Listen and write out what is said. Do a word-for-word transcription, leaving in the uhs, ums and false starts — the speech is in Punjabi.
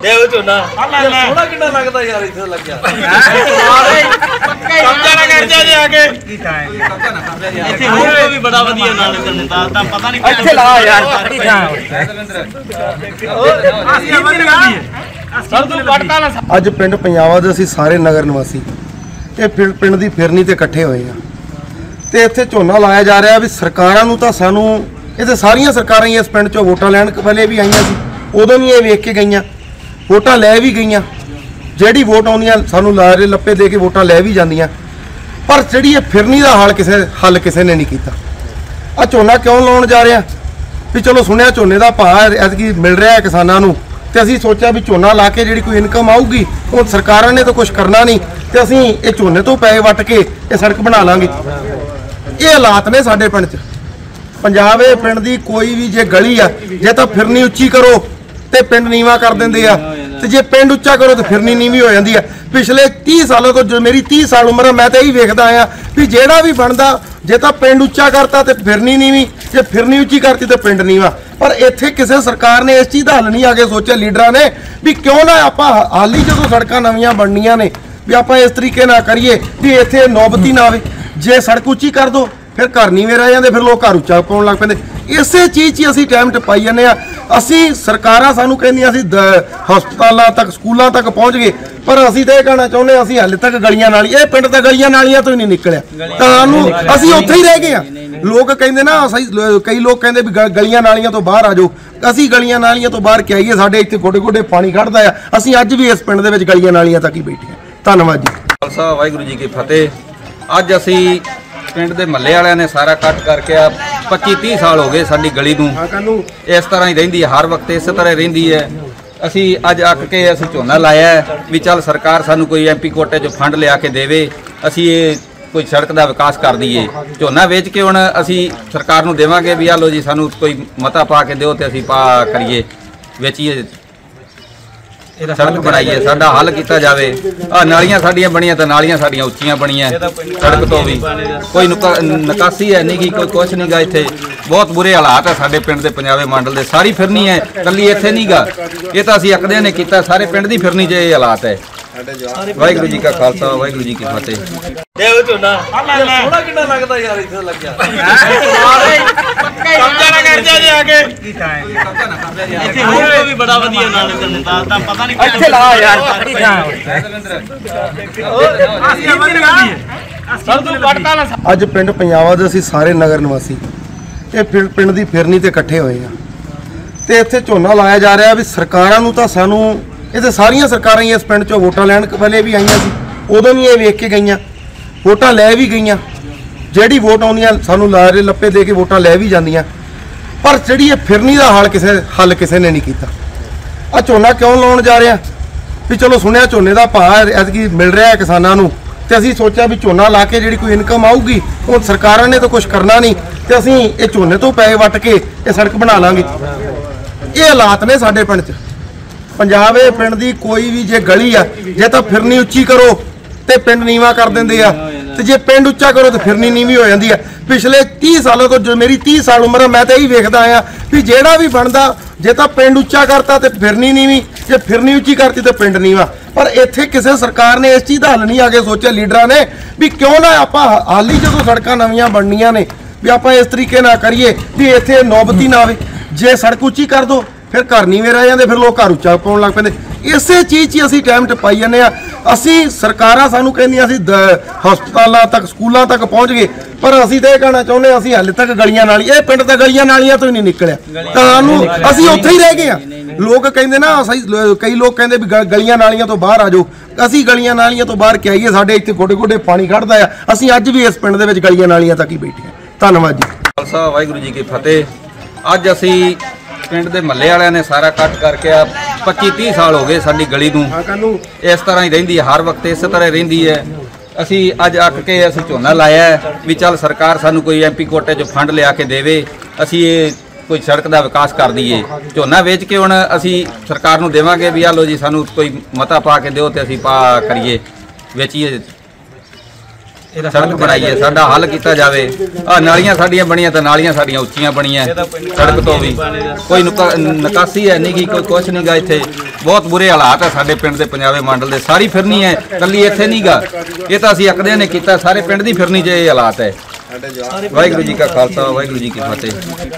देव झोना सोना कितना लगता यार इधर लग गया कब्जा ना कर जा आगे इथे होर भी बड़ा वधिया नाल करता ता पता नहीं ਇੱਥੇ ਲਾ ਯਾਰ ਸਰ ਤੂੰ ਪੜਤਾ ਨਾ ਅੱਜ ਪਿੰਡ ਪੰਜਾਵਾ ਦੇ ਅਸੀਂ ਸਾਰੇ ਨਗਰ ਨਿਵਾਸੀ ਇਹ ਪਿੰਡ ਦੀ ਫਿਰਨੀ ਤੇ ਇਕੱਠੇ ਹੋਏ ਆ ਤੇ ਇੱਥੇ ਝੋਨਾ ਲਾਇਆ ਜਾ ਰਿਹਾ ਵੀ ਸਰਕਾਰਾਂ ਨੂੰ ਤਾਂ ਸਾਨੂੰ ਇਹ ਤੇ ਸਾਰੀਆਂ ਸਰਕਾਰਾਂ ਹੀ ਇਸ ਪਿੰਡ ਚੋਂ ਵੋਟਾਂ ਲੈਣ ਵੇਲੇ ਵੀ ਆਈਆਂ ਸੀ ਉਦੋਂ ਵੀ ਇਹ ਵੇਖ ਕੇ ਗਈਆਂ ਵੋਟਾਂ ਲੈ ਵੀ ਗਈਆਂ ਜਿਹੜੀ ਵੋਟ ਆਉਂਦੀਆਂ ਸਾਨੂੰ ਲਾਰੇ ਲੱਪੇ ਦੇ ਕੇ ਵੋਟਾਂ ਲੈ ਵੀ ਜਾਂਦੀਆਂ ਪਰ ਜਿਹੜੀ ਇਹ ਫਿਰਨੀ ਦਾ ਹਾਲ ਕਿਸੇ ਹੱਲ ਕਿਸੇ ਨੇ ਨਹੀਂ ਕੀਤਾ ਆ ਝੋਨਾ ਕਿਉਂ ਲਾਉਣ ਜਾ ਰਹੇ ਆ ਵੀ ਚਲੋ ਸੁਣਿਆ ਝੋਨੇ ਦਾ ਭਾਅ ਐਤਕੀ ਮਿਲ ਰਿਹਾ ਕਿਸਾਨਾਂ ਨੂੰ ਤੇ ਅਸੀਂ ਸੋਚਿਆ ਵੀ ਝੋਨਾ ਲਾ ਕੇ ਜਿਹੜੀ ਕੋਈ ਇਨਕਮ ਆਊਗੀ ਉਹ ਸਰਕਾਰਾਂ ਨੇ ਤਾਂ ਕੁਝ ਕਰਨਾ ਨਹੀਂ ਤੇ ਅਸੀਂ ਇਹ ਝੋਨੇ ਤੋਂ ਪੈਸੇ ਵੱਟ ਕੇ ਇਹ ਸੜਕ ਬਣਾ ਲਾਂਗੇ ਇਹ ਹਾਲਾਤ ਨੇ ਸਾਡੇ ਪਿੰਡ 'ਚ ਪੰਜਾਬ ਇਹ ਪਿੰਡ ਦੀ ਕੋਈ ਵੀ ਜੇ ਗਲੀ ਆ ਜੇ ਤਾਂ ਫਿਰਨੀ ਉੱਚੀ ਕਰੋ ਤੇ ਪਿੰਡ ਨੀਵਾ ਕਰ ਦਿੰਦੇ ਆ ਤੇ ਜੇ ਪਿੰਡ ਉੱਚਾ ਕਰੋ ਤੇ ਫਿਰਨੀ ਨੀਵੀਂ ਹੋ ਜਾਂਦੀ ਆ ਪਿਛਲੇ तीस ਸਾਲਾਂ ਤੋਂ ਜੋ ਮੇਰੀ तीस ਸਾਲ ਉਮਰ ਆ ਮੈਂ ਤਾਂ ਇਹੀ ਵੇਖਦਾ ਆਇਆ ਵੀ ਜਿਹੜਾ ਵੀ ਬਣਦਾ ਜੇ ਤਾਂ ਪਿੰਡ ਉੱਚਾ ਕਰਤਾ ਤੇ ਫਿਰਨੀ ਨੀਵੀਂ ਜੇ ਫਿਰਨੀ ਉੱਚੀ ਕਰਤੀ ਤੇ ਪਿੰਡ ਨੀਵਾ ਪਰ ਇੱਥੇ ਕਿਸੇ ਸਰਕਾਰ ਨੇ ਇਸ ਚੀਜ਼ ਦਾ ਹੱਲ ਨਹੀਂ ਆ ਕੇ ਸੋਚਿਆ ਲੀਡਰਾਂ ਨੇ ਵੀ ਕਿਉਂ ਨਾ ਆਪਾਂ ਹਾਲੀ ਜਦੋਂ ਸੜਕਾਂ ਨਵੀਆਂ ਬਣਨੀਆਂ ਨੇ ਵੀ ਆਪਾਂ ਇਸ ਤਰੀਕੇ ਨਾਲ ਕਰੀਏ ਵੀ ਇੱਥੇ ਨੌਬਤੀ ਨਾ ਆਵੇ ਜੇ ਸੜਕ ਉੱਚੀ ਕਰ ਦੋ ਫਿਰ ਘਰ ਨੀਵੇਂ ਰਹਿ ਜਾਂਦੇ ਫਿਰ ਲੋਕ ਘਰ ਉੱਚਾ ਪਾਉਣ ਲੱਗ ਪੈਂਦੇ ਇਸੇ ਚੀਜ਼ 'ਚ ਅਸੀਂ ਟਾਈਮ ਟਪਾਈ ਜਾਂਦੇ ਆ ਅਸੀਂ ਸਰਕਾਰਾਂ ਸਾਨੂੰ ਕਹਿੰਦੀਆਂ ਅਸੀਂ ਹਸਪਤਾਲਾਂ ਤੱਕ ਸਕੂਲਾਂ ਤੱਕ ਪਹੁੰਚ ਗਏ ਪਰ ਅਸੀਂ ਤਾਂ ਇਹ ਕਹਿਣਾ ਚਾਹੁੰਦੇ ਅਸੀਂ ਹਾਲੇ ਤੱਕ ਗਲੀਆਂ ਨਾਲੀ ਇਹ ਪਿੰਡ ਤਾਂ ਗਲੀਆਂ ਨਾਲੀਆਂ ਤੋਂ ਹੀ ਨਹੀਂ ਨਿਕਲਿਆ ਤੁਹਾਨੂੰ ਅਸੀਂ ਉੱਥੇ ਹੀ ਰਹਿ ਗਏ ਆ ਲੋਕ ਕਹਿੰਦੇ ਨਾ ਅਸੀਂ ਕਈ ਲੋਕ ਕਹਿੰਦੇ ਵੀ ਗਲੀਆਂ ਨਾਲੀਆਂ ਤੋਂ ਬਾਹਰ ਆ ਜਾਓ ਅਸੀਂ ਗਲੀਆਂ ਨਾਲੀਆਂ ਤੋਂ ਬਾਹਰ ਕਿ ਆਈਏ ਸਾਡੇ ਇੱਥੇ ਗੋਡੇ ਗੋਡੇ ਪਾਣੀ ਖੜਦਾ ਆ ਅਸੀਂ ਅੱਜ ਵੀ ਇਸ ਪਿੰਡ ਦੇ ਵਿੱਚ ਗਲੀਆਂ ਨਾਲੀਆਂ ਤੱਕ ਹੀ ਬੈਠੇ ਆ ਧੰਨਵਾਦ ਜੀ ਖਾਲਸਾ ਵਾਹਿਗੁਰੂ ਜੀ ਕੀ ਫਤਿਹ ਅੱਜ ਅਸੀਂ ਪਿੰਡ ਦੇ ਮੱਲੇ ਵਾਲਿਆਂ ਨੇ ਸਾਰਾ ਕੱਟ ਕਰਕੇ ਆ पच्चीस तीस साल हो गए साडी गली नूं इस तरह ही रहिंदी है हर वक्त इस तरह रहिंदी है असी अज अक के असी झोना लाया है भी चल सरकार सानू कोई एम पी कोटे जो फंड लिया के देवे असी ये कोई सड़क का विकास कर दईए झोना वेच के हुण असी सरकार नूं देवांगे भी आ लो जी सानू कोई मता पा के दिओ ते असी पा करिए वेचीए सड़क बनाइए साडा हल किया जाए आ नालियां साडियां बनियां तो नालियां साडियां उच्चियां बनियां सड़क तो भी कोई निकासी है नहीं कोई कुछ नहीं गा इत्थे बहुत बुरे हालात है साडे पिंड दे पंजाबे मंडल दे सारी फिरनी है कल्ली इत्थे नहीं गा ये तो असीं अकदियां ने कीता सारे पिंड दी फिरनी च ये हालात है वाहिगुरू जी का खालसा वाहिगुरू जी की फतेह देव झोना सोना कितना लगता यार इधर लग गया कब्जा ना कर जा आगे इथे होर भी बड़ा वधिया नाल करता ता पता नहीं ਇੱਥੇ ਲਾ ਯਾਰ ਸਰ ਤੂੰ ਪੜਤਾ ਨਾ ਅੱਜ ਪਿੰਡ ਪੰਜਾਵਾ ਦੇ ਅਸੀਂ ਸਾਰੇ ਨਗਰ ਨਿਵਾਸੀ ਇਹ ਪਿੰਡ ਦੀ ਫਿਰਨੀ ਤੇ ਇਕੱਠੇ ਹੋਏ ਆ ਤੇ ਇੱਥੇ ਝੋਨਾ ਲਾਇਆ ਜਾ ਰਿਹਾ ਵੀ ਸਰਕਾਰਾਂ ਨੂੰ ਤਾਂ ਸਾਨੂੰ ਇਹ ਤੇ ਸਾਰੀਆਂ ਸਰਕਾਰਾਂ ਹੀ ਇਸ ਪਿੰਡ ਚੋਂ ਵੋਟਾਂ ਲੈਣ ਵੇਲੇ ਵੀ ਆਈਆਂ ਸੀ ਉਦੋਂ ਵੀ ਇਹ ਵੇਖ ਕੇ ਗਈਆਂ ਵੋਟਾਂ ਲੈ ਵੀ ਗਈਆਂ ਜਿਹੜੀ ਵੋਟ ਆਉਂਦੀਆਂ ਸਾਨੂੰ ਲਾਰੇ ਲੱਪੇ ਦੇ ਕੇ ਵੋਟਾਂ ਲੈ ਵੀ ਜਾਂਦੀਆਂ ਪਰ ਜਿਹੜੀ ਇਹ ਫਿਰਨੀ ਦਾ ਹਾਲ ਕਿਸੇ ਹੱਲ ਕਿਸੇ ਨੇ ਨਹੀਂ ਕੀਤਾ ਆ ਝੋਨਾ ਕਿਉਂ ਲਾਉਣ ਜਾ ਰਹੇ ਆ ਵੀ ਚਲੋ ਸੁਣਿਆ ਝੋਨੇ ਦਾ ਭਾਅ ਐਤਕੀ ਮਿਲ ਰਿਹਾ ਕਿਸਾਨਾਂ ਨੂੰ ਤੇ ਅਸੀਂ ਸੋਚਿਆ ਵੀ ਝੋਨਾ ਲਾ ਕੇ ਜਿਹੜੀ ਕੋਈ ਇਨਕਮ ਆਊਗੀ ਉਹ ਸਰਕਾਰਾਂ ਨੇ ਤਾਂ ਕੁਝ ਕਰਨਾ ਨਹੀਂ ਤੇ ਅਸੀਂ ਇਹ ਝੋਨੇ ਤੋਂ ਪੈਸੇ ਵੱਟ ਕੇ ਇਹ ਸੜਕ ਬਣਾ ਲਾਂਗੇ ਇਹ ਹਾਲਾਤ ਨੇ ਸਾਡੇ ਪਿੰਡ 'ਚ ਪੰਜਾਬ ਇਹ ਪਿੰਡ ਦੀ ਕੋਈ ਵੀ ਜੇ ਗਲੀ ਆ ਜੇ ਤਾਂ ਫਿਰਨੀ ਉੱਚੀ ਕਰੋ ਤੇ ਪਿੰਡ ਨੀਵਾ ਕਰ ਦਿੰਦੇ ਆ ਤੇ ਜੇ ਪਿੰਡ ਉੱਚਾ ਕਰੋ ਤੇ ਫਿਰਨੀ ਨੀਵੀਂ ਹੋ ਜਾਂਦੀ ਆ ਪਿਛਲੇ तीस ਸਾਲਾਂ ਤੋਂ ਜੋ ਮੇਰੀ तीस ਸਾਲ ਉਮਰ ਆ ਮੈਂ ਤਾਂ ਇਹੀ ਵੇਖਦਾ ਆਇਆ ਵੀ ਜਿਹੜਾ ਵੀ ਬਣਦਾ ਜੇ ਤਾਂ ਪਿੰਡ ਉੱਚਾ ਕਰਤਾ ਤੇ ਫਿਰਨੀ ਨੀਵੀਂ ਜੇ ਫਿਰਨੀ ਉੱਚੀ ਕਰਤੀ ਤੇ ਪਿੰਡ ਨੀਵਾ ਪਰ ਇੱਥੇ ਕਿਸੇ ਸਰਕਾਰ ਨੇ ਇਸ ਚੀਜ਼ ਦਾ ਹੱਲ ਨਹੀਂ ਆ ਕੇ ਸੋਚਿਆ ਲੀਡਰਾਂ ਨੇ ਵੀ ਕਿਉਂ ਨਾ ਆਪਾਂ ਹਾਲੀ ਜਦੋਂ ਸੜਕਾਂ ਨਵੀਆਂ ਬਣਨੀਆਂ ਨੇ ਵੀ ਆਪਾਂ ਇਸ ਤਰੀਕੇ ਨਾਲ ਕਰੀਏ ਵੀ ਇੱਥੇ ਨੌਬਤੀ ਨਾ ਆਵੇ ਜੇ ਸੜਕ ਉੱਚੀ ਕਰ ਦੋ ਫਿਰ ਘਰ ਨੀਵੇਂ ਰਹਿ ਜਾਂਦੇ ਫਿਰ ਲੋਕ ਘਰ ਉੱਚਾ ਪਾਉਣ ਲੱਗ ਪੈਂਦੇ ਇਸੇ ਚੀਜ਼ 'ਚ ਅਸੀਂ ਟਾਈਮ ਟਪਾਈ ਜਾਂਦੇ ਆ ਅਸੀਂ ਸਰਕਾਰਾਂ ਸਾਨੂੰ ਕਹਿੰਦੀਆਂ ਅਸੀਂ ਹਸਪਤਾਲਾਂ ਤੱਕ ਸਕੂਲਾਂ ਤੱਕ ਪਹੁੰਚ ਗਏ ਪਰ ਅਸੀਂ ਤਾਂ ਇਹ ਕਹਿਣਾ ਚਾਹੁੰਦੇ ਅਸੀਂ ਹਾਲੇ ਤੱਕ ਗਲੀਆਂ ਨਾਲੀ ਇਹ ਪਿੰਡ ਤਾਂ ਗਲੀਆਂ ਨਾਲੀਆਂ ਤੋਂ ਹੀ ਨਹੀਂ ਨਿਕਲਿਆ ਤੁਹਾਨੂੰ ਅਸੀਂ ਉੱਥੇ ਹੀ ਰਹਿ ਗਏ ਆ ਲੋਕ ਕਹਿੰਦੇ ਨਾ ਅਸੀਂ ਕਈ ਲੋਕ ਕਹਿੰਦੇ ਵੀ ਗਲੀਆਂ ਨਾਲੀਆਂ ਤੋਂ ਬਾਹਰ ਆ ਜਾਓ ਅਸੀਂ ਗਲੀਆਂ ਨਾਲੀਆਂ ਤੋਂ ਬਾਹਰ ਕਿ ਆਈਏ ਸਾਡੇ ਇੱਥੇ ਗੋਡੇ ਗੋਡੇ ਪਾਣੀ ਖੜਦਾ ਆ ਅਸੀਂ ਅੱਜ ਵੀ ਇਸ ਪਿੰਡ ਦੇ ਵਿੱਚ ਗਲੀਆਂ ਨਾਲੀਆਂ ਤੱਕ ਹੀ ਬੈਠੇ ਆ ਧੰਨਵਾਦ ਜੀ ਖਾਲਸਾ ਵਾਹਿਗੁਰੂ ਜੀ ਕੀ ਫਤਿਹ ਅੱਜ ਅਸੀਂ ਪਿੰਡ ਦੇ ਮੱਲੇ ਵਾਲਿਆਂ ਨੇ ਸਾਰਾ ਕੱਟ ਕਰਕੇ ਆ पच्चीस तीस साल हो गए साडी गली नूं इस तरह ही रहिंदी है हर वक्त इस तरह रहिंदी है असी अज अक के असी झोना लाया है भी चल सरकार सानू कोई एम पी कोटे जो फंड लिया के देवे असी ये कोई सड़क का विकास कर दईए झोना वेच के हुण असी सरकार नूं देवांगे भी आ लो जी सानू कोई मता पा के दिओ ते असी पा करिए वेचीए सड़क बनाइए साडा हल किया जाए आ नालियां साडियां बनियां तो नालियां साडियां उच्चियां बनियां सड़क तो भी कोई निकासी है नहीं कोई कुछ नहीं गा इत्थे ਬਹੁਤ ਬੁਰੇ ਹਾਲਾਤ ਹੈ ਸਾਡੇ ਪਿੰਡ ਦੇ ਪੰਜਾਬੇ ਮੰਡਲ ਦੇ। ਸਾਰੀ ਫਿਰਨੀ ਹੈ, ਕੱਲੀ ਇੱਥੇ ਨਹੀਂ ਗਾ, ਇਹ ਤਾਂ ਅਸੀਂ ਅਕਦਿਆਂ ਨੇ ਕੀਤਾ, ਸਾਰੇ ਪਿੰਡ ਦੀ ਫਿਰਨੀ 'ਚ ਇਹ ਹਾਲਾਤ ਹੈ। ਵਾਹਿਗੁਰੂ ਜੀ ਕਾ ਖਾਲਸਾ, ਵਾਹਿਗੁਰੂ ਜੀ ਕੀ ਫਤਿਹ।